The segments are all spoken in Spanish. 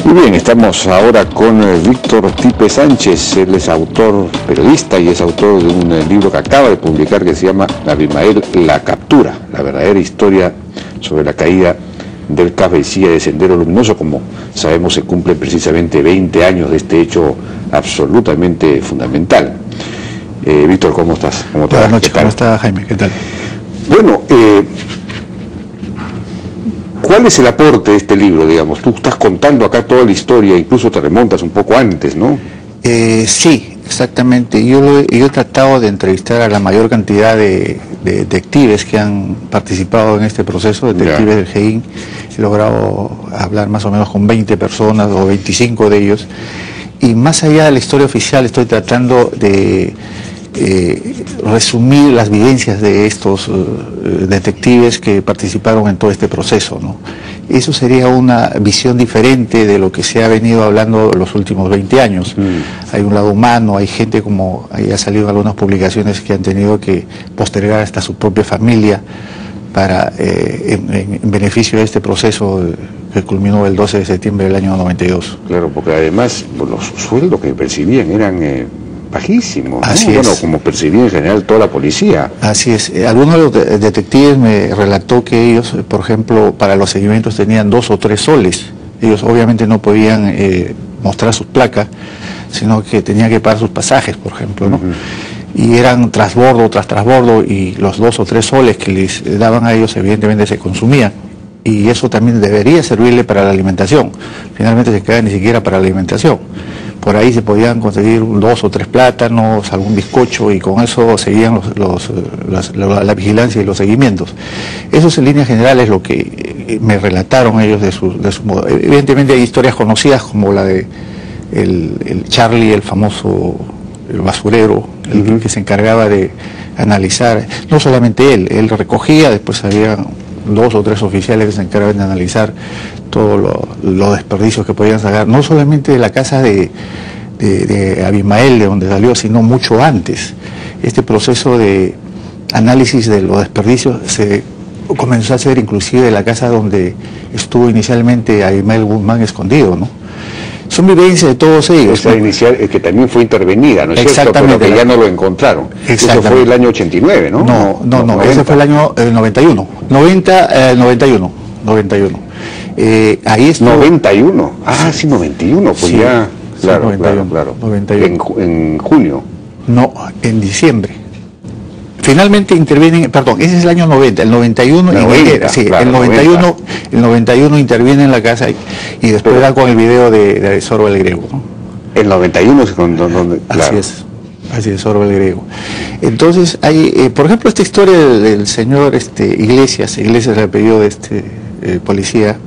Muy bien, estamos ahora con Víctor Tipe Sánchez. Él es autor, periodista, y es autor de un libro que acaba de publicar que se llama Abimael, la captura, la verdadera historia sobre la caída del cabecilla de Sendero Luminoso. Como sabemos, se cumplen precisamente 20 años de este hecho absolutamente fundamental. Víctor, ¿cómo estás? Buenas noches, ¿cómo está Jaime? ¿Qué tal? Bueno, ¿cuál es el aporte de este libro, digamos? Tú estás contando acá toda la historia, incluso te remontas un poco antes, ¿no? Sí, exactamente. Yo he tratado de entrevistar a la mayor cantidad de detectives que han participado en este proceso, detectives del GEIN. He logrado hablar más o menos con 20 personas o 25 de ellos. Y más allá de la historia oficial, estoy tratando de resumir las vivencias de estos detectives que participaron en todo este proceso, ¿no? Eso sería una visión diferente de lo que se ha venido hablando los últimos 20 años. Hay un lado humano, hay gente, como ahí ha salido algunas publicaciones, que han tenido que postergar hasta su propia familia para en beneficio de este proceso que culminó el 12 de septiembre del año 92. Claro, porque además los sueldos que percibían eran bajísimos, ¿no? Así bueno, es. como percibía en general toda la policía. Así es. Algunos de los detectives me relató que ellos, por ejemplo, para los seguimientos tenían 2 o 3 soles. Ellos obviamente no podían mostrar sus placas, sino que tenían que pagar sus pasajes, por ejemplo, ¿no? Y eran trasbordo tras trasbordo, y los 2 o 3 soles que les daban a ellos evidentemente se consumían. Y eso también debería servirle para la alimentación. Finalmente se queda ni siquiera para la alimentación. Por ahí se podían conseguir 2 o 3 plátanos, algún bizcocho, y con eso seguían la vigilancia y los seguimientos. Eso en líneas generales lo que me relataron ellos de su modo. Evidentemente hay historias conocidas como la de el Charlie, el famoso basurero, el que se encargaba de analizar, no solamente él recogía, después había 2 o 3 oficiales que se encargaban de analizar todos los desperdicios que podían sacar, no solamente de la casa de Abimael, de donde salió, sino mucho antes. Este proceso de análisis de los desperdicios se comenzó a hacer inclusive de la casa donde estuvo inicialmente Abimael Guzmán escondido, ¿no? Son vivencias de todos ellos. Esa inicial, que también fue intervenida, ¿no es cierto? Pero que ya no lo encontraron. Eso fue el año 89, ¿no? No, ese fue el año 91. 91. Ahí estuvo... 91. Ah, sí, 91, pues sí, ya... Claro, 91, claro. 91. En junio. No, en diciembre. Finalmente intervienen, perdón, ese es el año 90, el 91, sí, claro, el 91 interviene en la casa y después da con el video de Sorbo el Griego, ¿no? El 91 es donde, claro. Así es, Sorbo el Griego. Entonces hay, por ejemplo, esta historia del señor Iglesias es el apellido de este policía.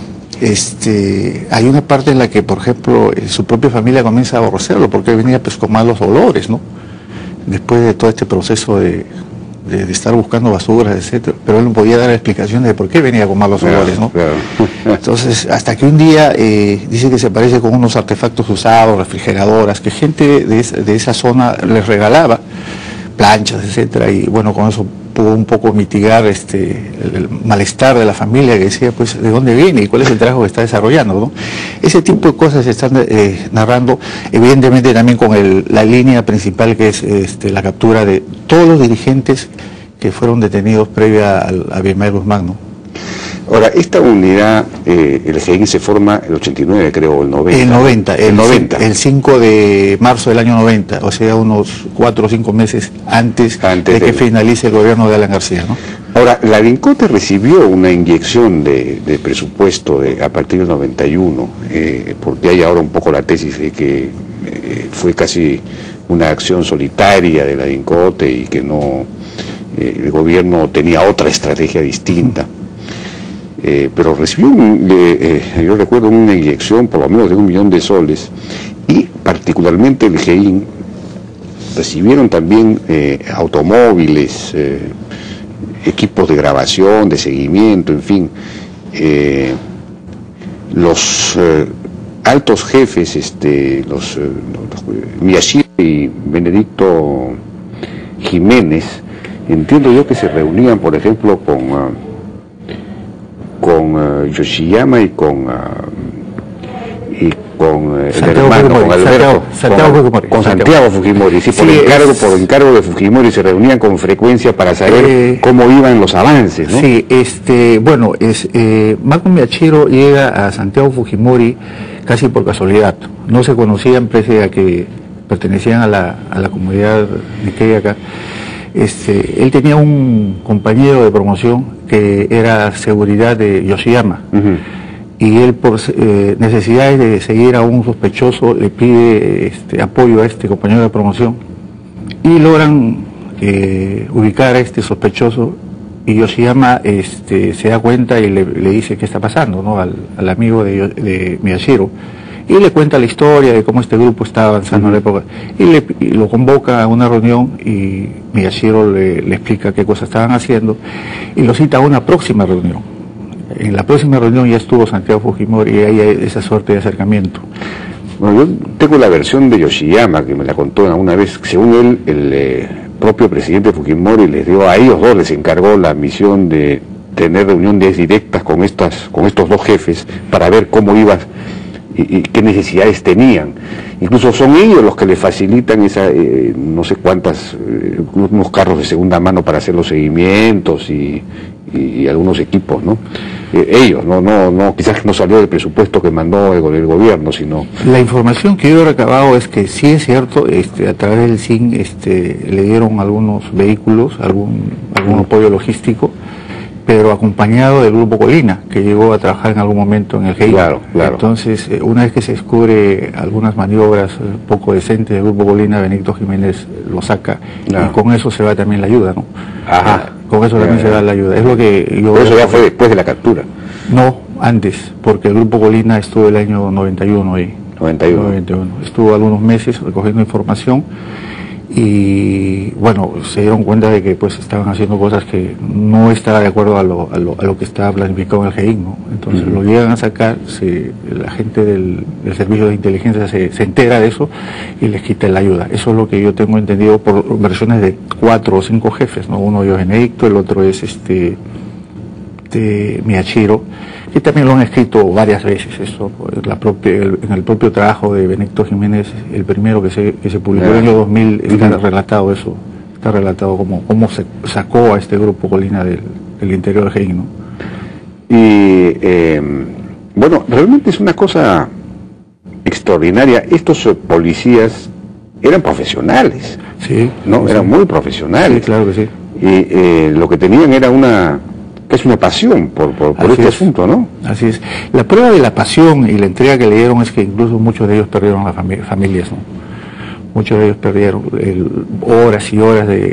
Hay una parte en la que, por ejemplo, su propia familia comienza a aborrecerlo porque venía pues con malos olores, ¿no? Después de todo este proceso de estar buscando basuras, etcétera, pero él no podía dar explicaciones de por qué venía con malos olores, ¿no? Claro. Entonces, hasta que un día dice que se aparece con unos artefactos usados, refrigeradoras, que gente de esa zona les regalaba, planchas, etcétera, y bueno, con eso pudo un poco mitigar el malestar de la familia, que decía, pues, ¿de dónde viene y cuál es el trabajo que está desarrollando, ¿no? Ese tipo de cosas se están narrando, evidentemente también con la línea principal, que es la captura de todos los dirigentes que fueron detenidos previa a Abimael Guzmán, ¿no? Ahora, esta unidad, el GEIN se forma el 89, creo, o el 90. El 90. El 5 de marzo del año 90, o sea, unos 4 o 5 meses antes de que finalice el gobierno de Alan García, ¿no? Ahora, la DINCOTE recibió una inyección de presupuesto a partir del 91, porque hay ahora un poco la tesis de que fue casi una acción solitaria de la DINCOTE y que no, el gobierno tenía otra estrategia distinta. Pero recibió, yo recuerdo, una inyección por lo menos de 1 millón de soles, y particularmente el GEIN recibieron también automóviles, equipos de grabación, de seguimiento, en fin. Los altos jefes, los Miyashiro y Benedicto Jiménez, entiendo yo que se reunían, por ejemplo, con Yoshiyama y con y con el Santiago hermano, Fujimori, con Alberto, Santiago Fujimori. con Santiago Fujimori, sí, por encargo de Fujimori se reunían con frecuencia para saber cómo iban los avances, ¿no? Sí, bueno, Malcolm Miachiro llega a Santiago Fujimori casi por casualidad. No se conocían pese a que pertenecían a la comunidad nikkei acá. Él tenía un compañero de promoción que era seguridad de Yoshiyama. Y él, por necesidades de seguir a un sospechoso, le pide apoyo a este compañero de promoción y logran ubicar a este sospechoso, y Yoshiyama se da cuenta y le dice qué está pasando, ¿no? al amigo de Miyashiro, y le cuenta la historia de cómo este grupo estaba avanzando en la época, y lo convoca a una reunión, y Miyashiro le explica qué cosas estaban haciendo y lo cita a una próxima reunión. En la próxima reunión ya estuvo Santiago Fujimori y hay esa suerte de acercamiento. Bueno, yo tengo la versión de Yoshiyama, que me la contó una vez. Según él, el propio presidente Fujimori les dio a ellos dos, les encargó la misión de tener reuniones directas con estos dos jefes para ver cómo iban y qué necesidades tenían. Incluso son ellos los que les facilitan no sé cuántas, unos carros de segunda mano para hacer los seguimientos y algunos equipos, ¿no? Ellos, no, quizás no salió del presupuesto que mandó el gobierno, sino... La información que yo he recabado es que sí es cierto, a través del SIN le dieron algunos vehículos, algún apoyo logístico, pero acompañado del Grupo Colina, que llegó a trabajar en algún momento en el GEI. Claro. Entonces, una vez que se descubre algunas maniobras poco decentes del Grupo Colina, Benito Jiménez lo saca, y con eso se va también la ayuda, ¿no? Ajá. Con eso también se da la ayuda. Es lo que yo... Pero eso ya fue después de la captura. No, antes, porque el Grupo Colina estuvo el año 91 ahí. 91. Estuvo algunos meses recogiendo información y, bueno, se dieron cuenta de que pues estaban haciendo cosas que no estaba de acuerdo a lo que estaba planificado en el GEIN, ¿no? Entonces lo llegan a sacar, la gente del servicio de inteligencia se entera de eso y les quita la ayuda. Eso es lo que yo tengo entendido por versiones de 4 o 5 jefes, ¿no? Uno es Benedicto, el otro es Miyashiro, que también lo han escrito varias veces. Eso en el propio trabajo de Benito Jiménez, el primero que se publicó en el año 2000, está relatado eso, está relatado cómo se sacó a este Grupo Colina del interior del GEIN, ¿no? Y bueno, realmente es una cosa extraordinaria. Estos policías eran profesionales, sí, ¿no? Sí. Eran muy profesionales. Sí, claro que sí. Y lo que tenían era una pasión por este asunto, ¿no? Así es. La prueba de la pasión y la entrega que le dieron es que incluso muchos de ellos perdieron las familias, ¿no? Muchos de ellos perdieron horas y horas de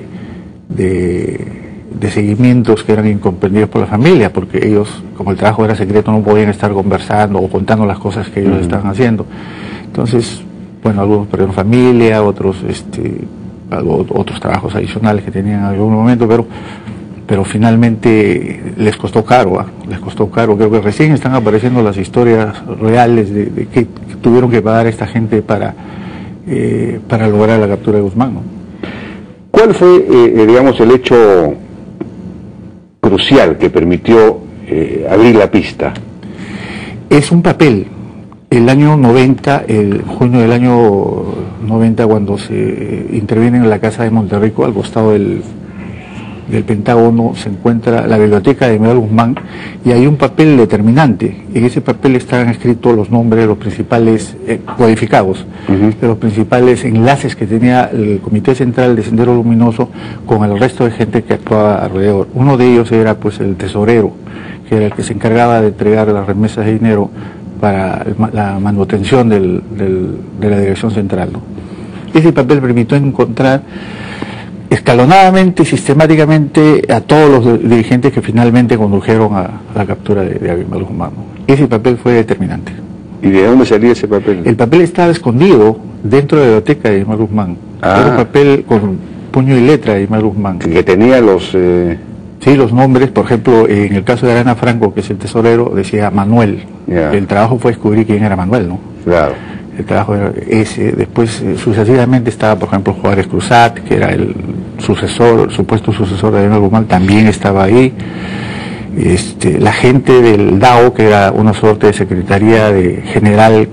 seguimientos que eran incomprendidos por la familia, porque ellos, como el trabajo era secreto, no podían estar conversando o contando las cosas que ellos estaban haciendo. Entonces, bueno, algunos perdieron familia, otros otros trabajos adicionales que tenían en algún momento, pero finalmente les costó caro, les costó caro. Creo que recién están apareciendo las historias reales de que tuvieron que pagar esta gente para lograr la captura de Guzmán, ¿no? ¿Cuál fue, digamos, el hecho crucial que permitió abrir la pista? Es un papel. El año 90, junio del año 90, cuando se interviene en la casa de Monterrico, al costado del Pentágono, se encuentra la biblioteca de Miguel Guzmán y hay un papel determinante. En ese papel están escritos los nombres de los principales, codificados, de los principales enlaces que tenía el Comité Central de Sendero Luminoso con el resto de gente que actuaba alrededor. Uno de ellos era pues el tesorero, que era el que se encargaba de entregar las remesas de dinero para la manutención de la dirección central, ¿no? Ese papel permitió encontrar escalonadamente y sistemáticamente a todos los dirigentes que finalmente condujeron a la captura de Abimael Guzmán. Ese papel fue determinante. ¿Y de dónde salía ese papel? El papel estaba escondido dentro de la biblioteca de Abimael Guzmán. Era un papel con puño y letra de Abimael Guzmán. Que tenía los... Sí, los nombres, por ejemplo, en el caso de Arana Franco, que es el tesorero, decía Manuel. El trabajo fue descubrir quién era Manuel, ¿no? Claro. El trabajo era ese. Después, sucesivamente, estaba, por ejemplo, Juárez Cruzat, que era el supuesto sucesor de Abimael Guzmán, también estaba ahí. La gente del DAO, que era una suerte de secretaría general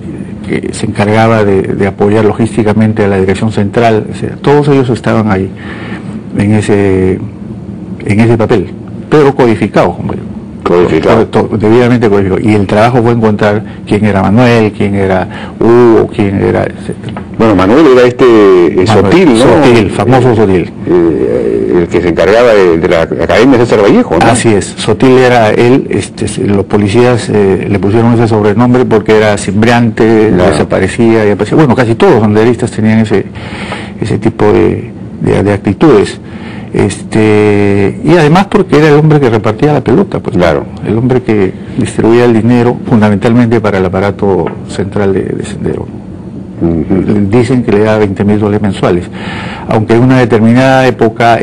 que se encargaba de apoyar logísticamente a la dirección central, o sea, todos ellos estaban ahí en ese papel, pero codificado, debidamente codificado. Y el trabajo fue encontrar quién era Manuel, quién era Hugo, quién era, etc. Bueno, Manuel era Sotil, ¿no? Sotil, famoso Sotil. El que se encargaba de la Academia César Vallejo, ¿no? Así es, Sotil era él, los policías le pusieron ese sobrenombre porque era cimbreante, claro. Desaparecía y aparecía. Bueno, casi todos los senderistas tenían ese tipo de actitudes. Y además porque era el hombre que repartía la pelota, pues claro, el hombre que distribuía el dinero fundamentalmente para el aparato central de Sendero. Dicen que le da $20.000 mensuales, aunque en una determinada época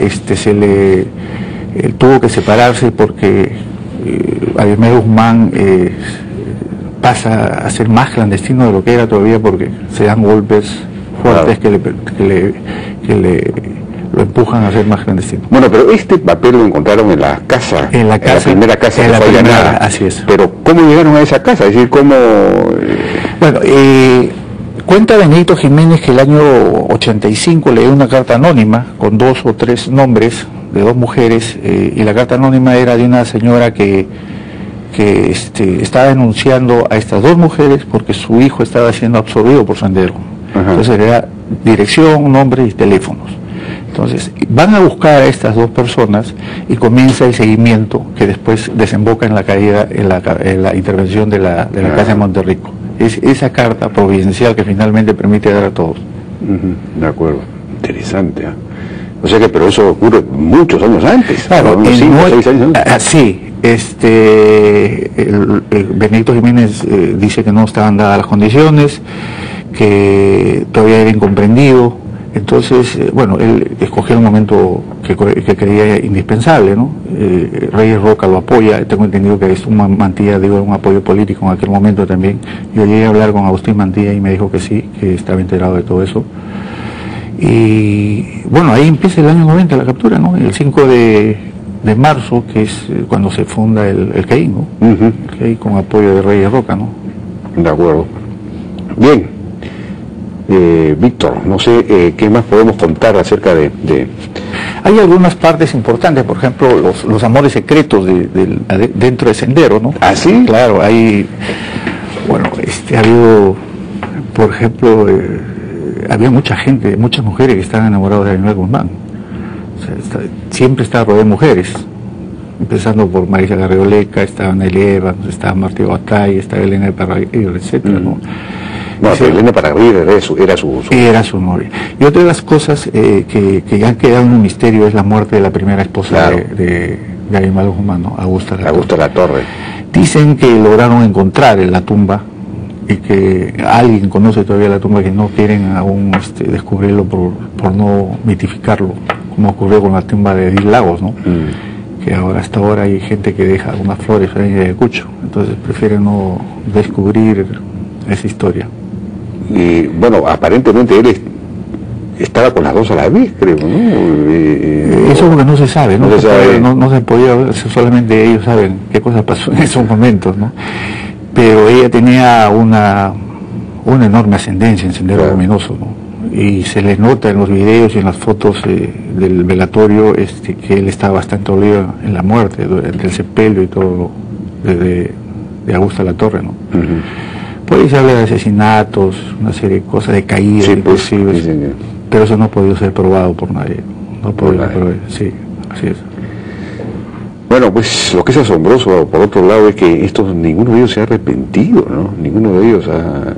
tuvo que separarse porque Abimael Guzmán pasa a ser más clandestino de lo que era todavía, porque se dan golpes fuertes, claro, que lo empujan a ser más clandestino. Bueno, pero este papel lo encontraron en la casa, en la primera casa que fue allanada. Así es. Pero ¿cómo llegaron a esa casa? Es decir, ¿cómo...? Bueno, cuenta Benito Jiménez que el año 85 le dio una carta anónima con 2 o 3 nombres de 2 mujeres, y la carta anónima era de una señora que estaba denunciando a estas 2 mujeres porque su hijo estaba siendo absorbido por Sendero. Ajá. Entonces era dirección, nombre y teléfonos. Entonces van a buscar a estas 2 personas y comienza el seguimiento que después desemboca en la caída, en la intervención de la casa de Monterrico. Es esa carta providencial que finalmente permite dar a todos. De acuerdo, interesante. O sea que, pero eso ocurre muchos años antes. Claro, unos 5 o 6 años antes. Sí, Benito Jiménez dice que no estaban dadas las condiciones, que todavía era incomprendido. Entonces, bueno, él escogió el momento que creía indispensable, ¿no? Reyes Roca lo apoya, tengo entendido que Mantilla dio un apoyo político en aquel momento también. Yo llegué a hablar con Agustín Mantilla y me dijo que sí, que estaba enterado de todo eso. Y bueno, ahí empieza el año 90 la captura, ¿no? El 5 de marzo, que es cuando se funda el CAI, ¿no? El CAI con apoyo de Reyes Roca, ¿no? De acuerdo. Bien. Víctor, no sé qué más podemos contar acerca de... Hay algunas partes importantes, por ejemplo, los amores secretos dentro de Sendero, ¿no? ¿Ah, sí? Claro, hay... Bueno, ha habido, por ejemplo, había mucha gente, muchas mujeres que estaban enamoradas de Abimael Guzmán. O sea, siempre estaba rodeado de mujeres, empezando por Marisa Garrioleca, estaba Nelly Evans, estaba Martí Batay, estaba Elena de Parraguirre, etcétera, ¿no? No, pero Elena Parraguirre era su novia. Y otra de las cosas que han quedado en un misterio es la muerte de la primera esposa, claro, de Abimael Guzmán, ¿no? Augusta Latorre. Dicen que lograron encontrar en la tumba, y que alguien conoce todavía la tumba, que no quieren aún descubrirlo por no mitificarlo, como ocurrió con la tumba de Edith Lagos, ¿no? Que hasta ahora hay gente que deja unas flores ahí en Ayacucho, entonces prefieren no descubrir esa historia. Y bueno, aparentemente él estaba con las 2 a la vez, creo, ¿no? Eso es lo que no se sabe, no se podía ver, solamente ellos saben qué cosa pasó en esos momentos, ¿no? Pero ella tenía una enorme ascendencia en Sendero, claro, Luminoso, ¿no? Y se les nota en los videos y en las fotos del velatorio que él estaba bastante dolido en la muerte, del sepelio y todo, de Augusta Latorre, ¿no? Por ahí se habla de asesinatos, una serie de cosas, de caídas, sí, inclusive, pues, sí, pero eso no ha podido ser probado por nadie. No ha podido ser probado, sí, así es. Bueno, pues lo que es asombroso, por otro lado, es que ninguno de ellos se ha arrepentido, ¿no? Ninguno de ellos ha,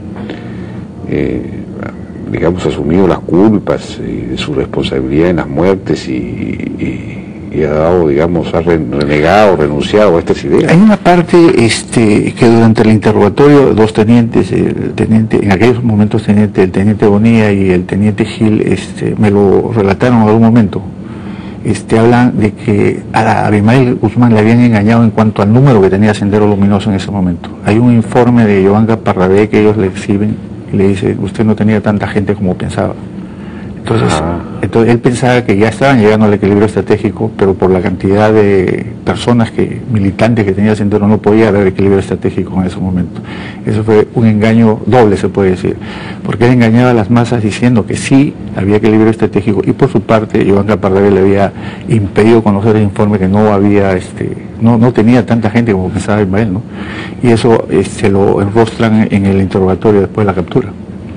digamos, asumido las culpas de su responsabilidad en las muertes y ha dado, digamos, ha renegado, renunciado a estas ideas. Hay una parte que durante el interrogatorio, 2 tenientes, en aquellos momentos el teniente Bonilla y el teniente Gil, me lo relataron en algún momento. Hablan de que a Abimael Guzmán le habían engañado en cuanto al número que tenía Sendero Luminoso en ese momento. Hay un informe de Yoanga Parravé que ellos le exhiben y le dice: usted no tenía tanta gente como pensaba. Entonces él pensaba que ya estaban llegando al equilibrio estratégico, pero por la cantidad de personas militantes que tenía Sendero no podía haber equilibrio estratégico en ese momento. Eso fue un engaño doble, se puede decir, porque él engañaba a las masas diciendo que sí había equilibrio estratégico, y por su parte Iván Capardavia le había impedido conocer el informe, que no había no tenía tanta gente como pensaba Ismael, ¿no? Y eso se lo enrostran en el interrogatorio después de la captura.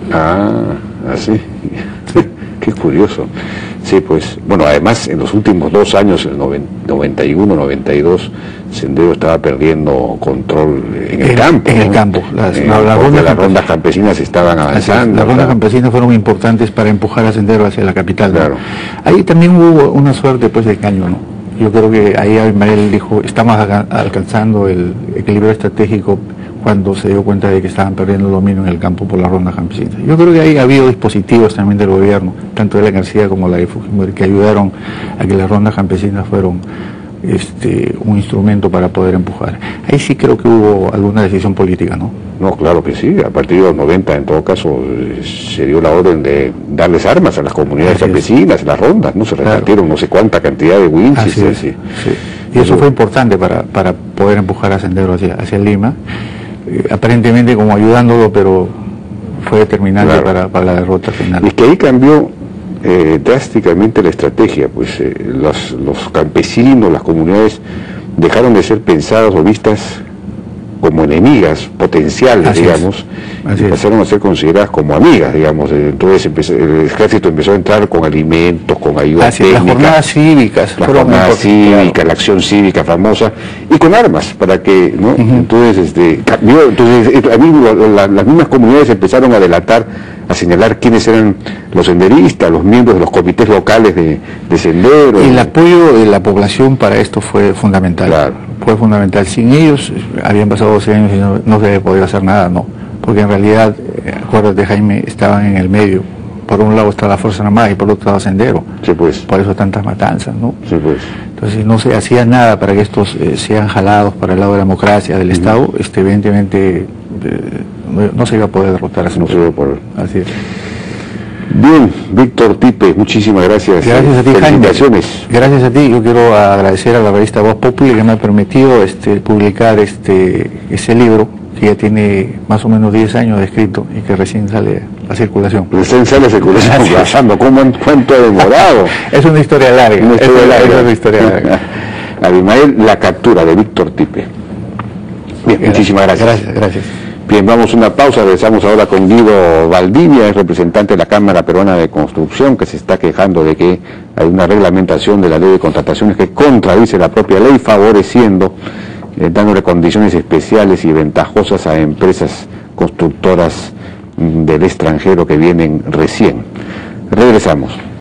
Así. Qué curioso. Sí, pues, bueno, además en los últimos 2 años, el 91, 92, Sendero estaba perdiendo control en el campo. En el campo. Las rondas campesinas estaban avanzando. Las rondas campesinas fueron importantes para empujar a Sendero hacia la capital, ¿no? Claro. Ahí también hubo una suerte pues de engaño, ¿no? Yo creo que ahí Ismael dijo, estamos alcanzando el equilibrio estratégico, cuando se dio cuenta de que estaban perdiendo el dominio en el campo por las rondas campesinas. Yo creo que ahí ha habido dispositivos también del gobierno, tanto de la García como la de Fujimori, que ayudaron a que las rondas campesinas fueron un instrumento para poder empujar. Ahí sí creo que hubo alguna decisión política, ¿no? No, claro que sí. A partir de los 90, en todo caso, se dio la orden de darles armas a las comunidades campesinas, las rondas, ¿no? Se repartieron no sé cuánta cantidad de winches. Sí. Y eso fue importante para poder empujar a Sendero hacia Lima. Aparentemente como ayudándolo, pero fue determinante para la derrota final. Es que ahí cambió drásticamente la estrategia, pues los campesinos, las comunidades dejaron de ser pensadas o vistas como enemigas potenciales, digamos, y pasaron a ser consideradas como amigas, digamos. Entonces el ejército empezó a entrar con alimentos, con ayuda técnica, las jornadas cívicas, la acción cívica famosa, y con armas, para que, ¿no? Entonces cambió. Entonces a mí las mismas comunidades empezaron a delatar, a señalar quiénes eran los senderistas, los miembros de los comités locales de Sendero. Y el apoyo de la población para esto fue fundamental. Claro. Fue fundamental. Sin ellos, habían pasado 12 años y no se había podido hacer nada, no. Porque en realidad, acuérdate, Jaime, estaban en el medio. Por un lado está la Fuerza Armada y por otro lado Sendero. Sí, pues. Por eso tantas matanzas, ¿no? Sí, pues. Entonces no se hacía nada para que estos sean jalados para el lado de la democracia, del Estado. Evidentemente no se iba a poder derrotar a Sendero. No se iba a poder. Así es. Bien, Víctor Tipe, muchísimas gracias. Gracias a ti, Jaime. Gracias a ti. Yo quiero agradecer a la revista Voz Populi que me ha permitido publicar ese libro, que ya tiene más o menos 10 años de escrito y que recién sale a circulación. Recién sale a circulación, ¿cuánto ha demorado? Es una historia larga. Es una historia larga. Abimael, la captura de Víctor Tipe. Bien, muchísimas gracias. Gracias. Bien, vamos a una pausa, regresamos ahora con Guido Valdivia, es representante de la Cámara Peruana de Construcción, que se está quejando de que hay una reglamentación de la ley de contrataciones que contradice la propia ley, favoreciendo, dándole condiciones especiales y ventajosas a empresas constructoras del extranjero que vienen recién. Regresamos.